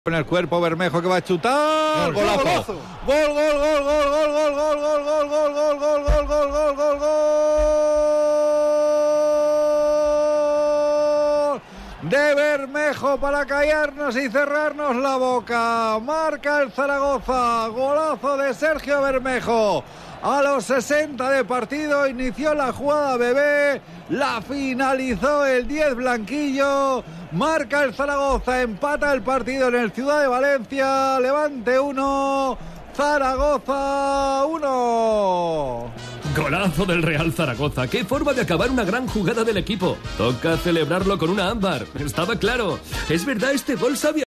Con el cuerpo Bermejo que va a chutar. Golazo. Gol, gol, gol, gol, gol, gol, gol, gol, gol, gol, gol, gol, gol, gol, gol, gol, gol. De Bermejo para callarnos y cerrarnos la boca. Marca el Zaragoza. Golazo de Sergio Bermejo. A los 60 de partido inició la jugada Bebé, la finalizó el 10 blanquillo, marca el Zaragoza, empata el partido en el Ciudad de Valencia, Levante 1, Zaragoza 1. Golazo del Real Zaragoza. Qué forma de acabar una gran jugada del equipo. Toca celebrarlo con una ámbar. Estaba claro. Es verdad, este gol sabía